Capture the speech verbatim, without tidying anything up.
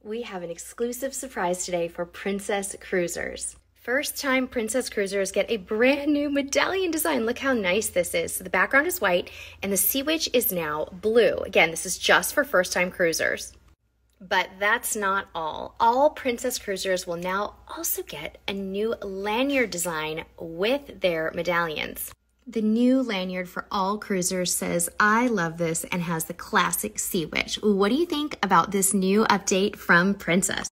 We have an exclusive surprise today for Princess Cruisers. First time Princess Cruisers get a brand new medallion design. Look how nice this is. So the background is white and the Sea Witch is now blue. Again, this is just for first time cruisers. But that's not all. All Princess Cruisers will now also get a new lanyard design with their medallions. The new lanyard for all cruisers says, "I love this," and has the classic Sea Witch. What do you think about this new update from Princess?